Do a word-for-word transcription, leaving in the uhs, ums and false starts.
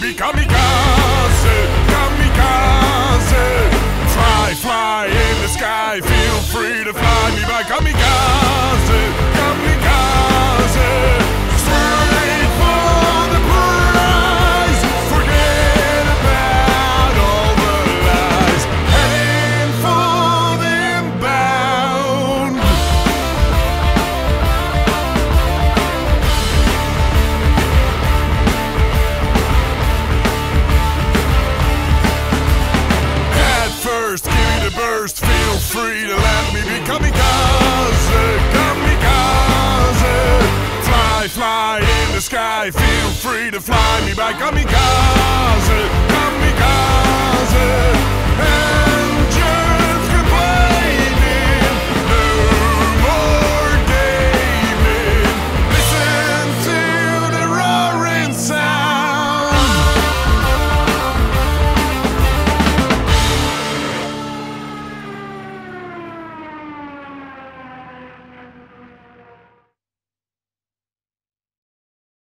be kamikaze, kamikaze. Fly, fly in the sky, feel free to fly me by kamikaze, kamikaze. Straight for the prize, forget about all the lies, heading for the inbound. At first, give me the burst, feel free to let me be kamikaze, kamikaze. Fly, fly in the sky, feel free to fly me by kamikaze.